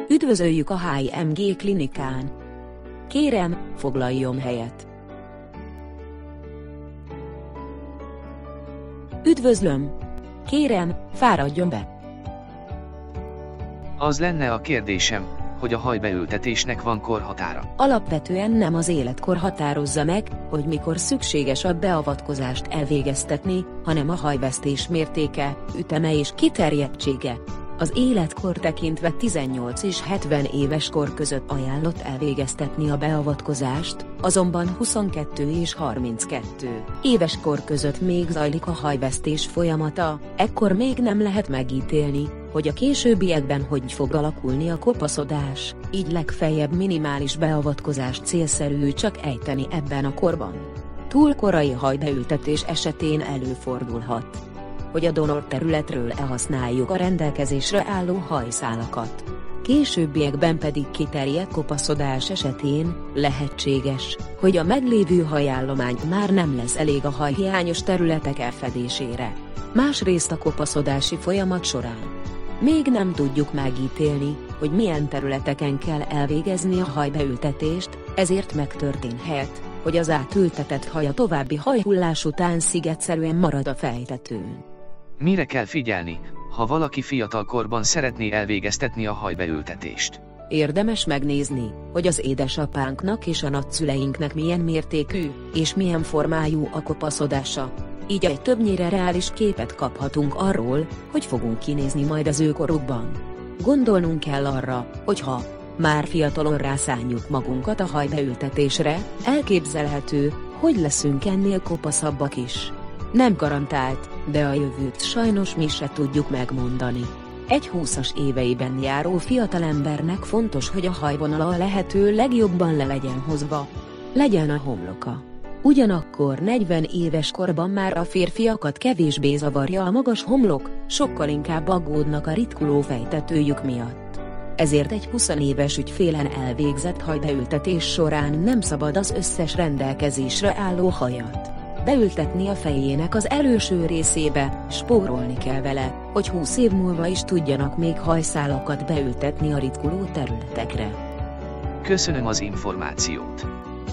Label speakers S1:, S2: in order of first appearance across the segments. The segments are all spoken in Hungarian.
S1: Üdvözöljük a HMG klinikán! Kérem, foglaljon helyet! Üdvözlöm! Kérem, fáradjon be!
S2: Az lenne a kérdésem, hogy a hajbeültetésnek van korhatára.
S1: Alapvetően nem az életkor határozza meg, hogy mikor szükséges a beavatkozást elvégeztetni, hanem a hajvesztés mértéke, üteme és kiterjedtsége. Az életkor tekintve 18 és 70 éves kor között ajánlott elvégeztetni a beavatkozást, azonban 22 és 32 éves kor között még zajlik a hajvesztés folyamata, ekkor még nem lehet megítélni, hogy a későbbiekben hogy fog alakulni a kopaszodás, így legfeljebb minimális beavatkozást célszerű csak ejteni ebben a korban. Túl korai hajbeültetés esetén előfordulhat, hogy a donor területről elhasználjuk a rendelkezésre álló hajszálakat. Későbbiekben pedig kiterjedt kopaszodás esetén lehetséges, hogy a meglévő hajállomány már nem lesz elég a hajhiányos területek elfedésére. Másrészt a kopaszodási folyamat során még nem tudjuk megítélni, hogy milyen területeken kell elvégezni a hajbeültetést, ezért megtörténhet, hogy az átültetett haj a további hajhullás után szigetszerűen marad a fejtetőn.
S2: Mire kell figyelni, ha valaki fiatal korban szeretné elvégeztetni a hajbeültetést?
S1: Érdemes megnézni, hogy az édesapánknak és a nagyszüleinknek milyen mértékű és milyen formájú a kopaszodása. Így egy többnyire reális képet kaphatunk arról, hogy fogunk kinézni majd az ő korukban. Gondolnunk kell arra, hogy ha már fiatalon rászánjuk magunkat a hajbeültetésre, elképzelhető, hogy leszünk ennél kopaszabbak is. Nem garantált, de a jövőt sajnos mi se tudjuk megmondani. Egy 20-as éveiben járó fiatalembernek fontos, hogy a hajvonala a lehető legjobban le legyen hozva. Legyen a homloka. Ugyanakkor 40 éves korban már a férfiakat kevésbé zavarja a magas homlok, sokkal inkább aggódnak a ritkuló fejtetőjük miatt. Ezért egy 20 éves ügyfélen elvégzett hajbeültetés során nem szabad az összes rendelkezésre álló hajat beültetni a fejének az előső részébe, spórolni kell vele, hogy 20 év múlva is tudjanak még hajszálakat beültetni a ritkuló területekre.
S2: Köszönöm az információt.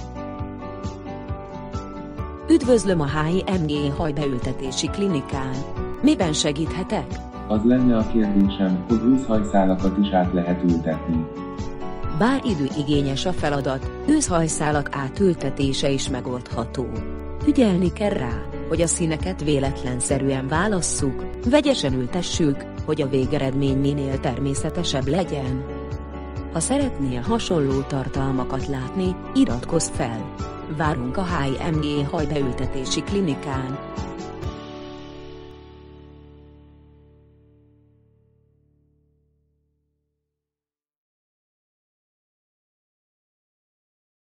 S1: Üdvözlöm a HMG hajbeültetési klinikán. Miben segíthetek?
S3: Az lenne a kérdésem, hogy őszhajszálakat is át lehet ültetni.
S1: Bár időigényes a feladat, őszhajszálak átültetése is megoldható. Ügyelni kell rá, hogy a színeket véletlenszerűen válasszuk, vegyesen ültessük, hogy a végeredmény minél természetesebb legyen. Ha szeretnél hasonló tartalmakat látni, iratkozz fel! Várunk a HMG hajbeültetési klinikán!